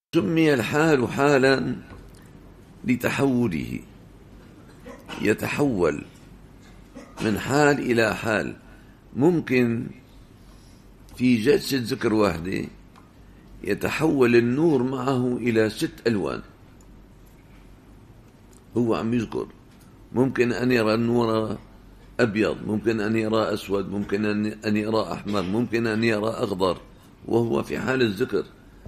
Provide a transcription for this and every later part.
سمي الحال حالا لتحوله، يتحول من حال إلى حال. ممكن في جلسة ذكر واحدة يتحول النور معه إلى 6 ألوان. هو عم يذكر، ممكن أن يرى النور أبيض، ممكن أن يرى أسود، ممكن أن يرى أحمر، ممكن أن يرى أخضر، وهو في حال الذكر.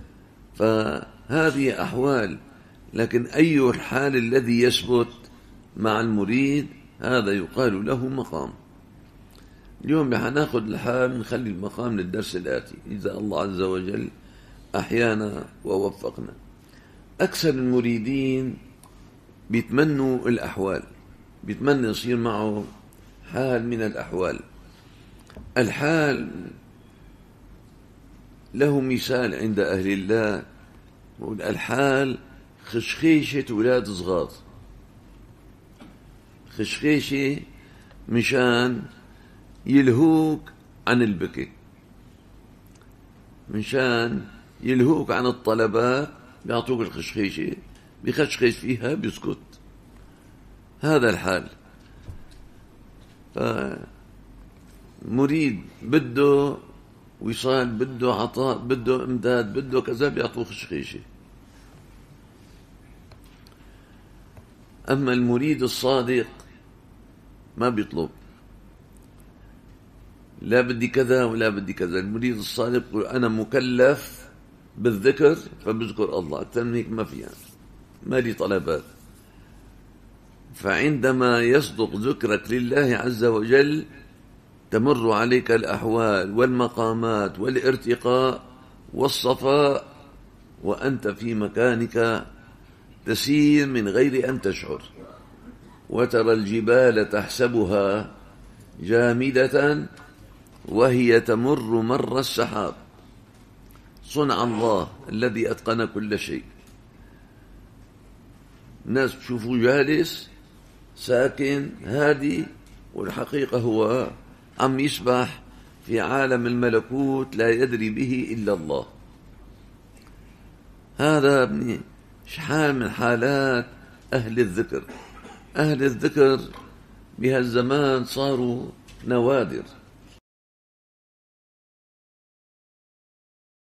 فهذه أحوال، لكن أي الحال الذي يثبت مع المريد هذا يقال له مقام. اليوم حناخذ الحال، نخلي المقام للدرس الآتي إذا الله عز وجل أحيانا ووفقنا. أكثر المريدين بيتمنوا الأحوال، بيتمنى يصير معه حال من الأحوال. الحال له مثال عند أهل الله، الحال خشخيشة ولاد صغار. خشخيشة مشان يلهوك عن البكي، مشان يلهوك عن الطلبات، بيعطوك الخشخيشة بخشخش فيها بيسكت. هذا الحال. مريد بده وصال، بده عطاء، بده امداد، بده كذا، بيعطوه خشخيشة. أما المريد الصادق ما بيطلب لا بدي كذا ولا بدي كذا. المريد الصادق يقول أنا مكلف بالذكر فبذكر الله، أكثر من هيك ما في، يعني ما لي طلبات. فعندما يصدق ذكرك لله عز وجل تمر عليك الأحوال والمقامات والارتقاء والصفاء، وأنت في مكانك تسير من غير أن تشعر. وترى الجبال تحسبها جامدة وهي تمر مر السحاب، صنع الله الذي أتقن كل شيء. الناس بشوفوا جالس ساكن هادي، والحقيقة هو عم يسبح في عالم الملكوت لا يدري به إلا الله. هذا حال من حالات أهل الذكر. أهل الذكر بهالزمان صاروا نوادر.